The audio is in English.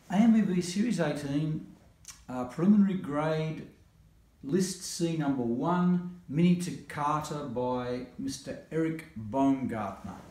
AMEB Series 18, preliminary grade, list C number 1, mini toccata by Mr. Baumgartner.